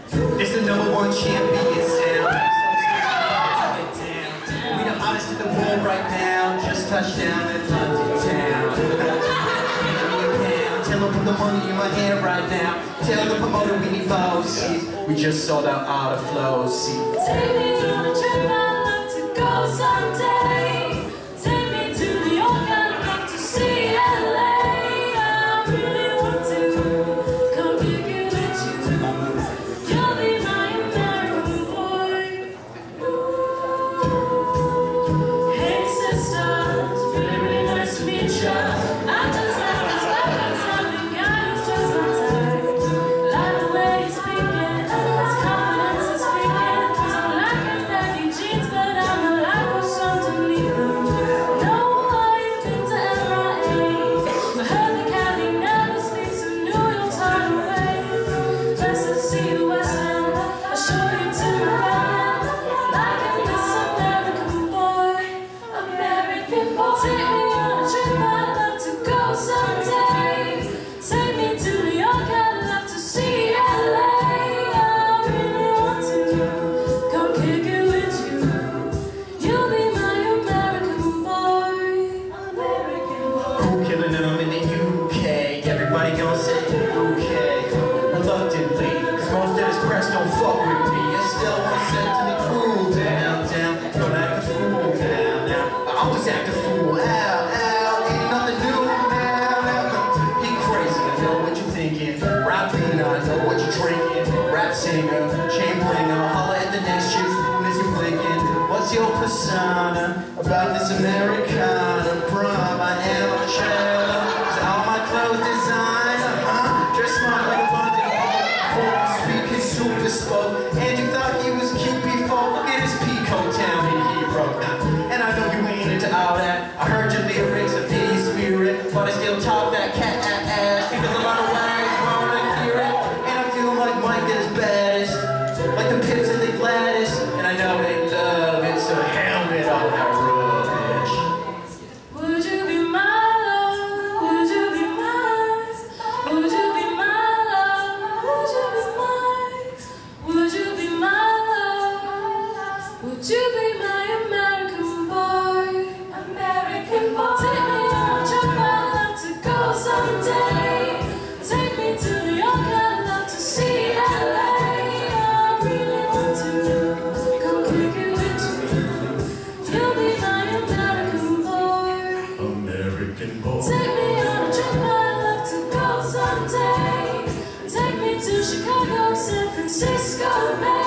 This the #1 champion sound. We the hottest in the world right now. Just touched down in London town. Tell them put the money in my hand right now. Tell the promoter we need 4 seats. We just sold out all the flow seats. Take me on a trip, I'd love to go someday. Take me to New York, I'd love to see LA. I really want to come kick it with you. You'll be my American boy. Hey sister, it's really, really nice to meet you. I just like this loving guy who's just my type. Like the way he's speaking, his confidence is speaking. So like his baggy jeans, but I'm a like or something either. No, I've been to LA. I heard the Cali never sleeps, so New York's hard away. Let's see the West End, I'll show you to my bed. Like I'm this American boy, American boy. Take me on a trip, I'd love to go someday. Take me to New York, I'd love to see LA. I really want to go kick it with you. You'll be my American boy. American boy. Who killing them in the UK? Everybody gonna say okay. Reluctantly, cause most of this press don't fuck with me. Estelle once said to me, cool down, down. Don't act a fool now. I always act a fool. Ain't nothing new now. He crazy, I know what you're thinking. Rapping, I know what you're drinking. Rap singer, chain bringer. Holla at the next chick soon as you're blinking. What's your persona about this Americana? Prom, I am a child. Is all my clothes designer, huh? Dress smart like a London ball. Speak his super spoke. And you thought he was cute before. Look at his peacoat town he broke now. And I know you ain't into all that. I heard your lyrics of Phiri spirit, but I still talk that cat ass. Because a lot of wags wanna hear it. And I feel like Mike at his baddest. Like the Pips and the Gladys. And I know they love it, so hell with all that rubbish. Would you be my love? Would you be mine? Would you be my love? Would you be mine? Would you be my love? Would you be my American boy? American boy. Take me on a trip, I'd love to go someday. Take me to New York, I'd love to see LA. I really want to go kick it with you. You'll be my American boy. American boy. Take me on a trip, I'd love to go someday. Take me to Chicago, San Francisco Bay.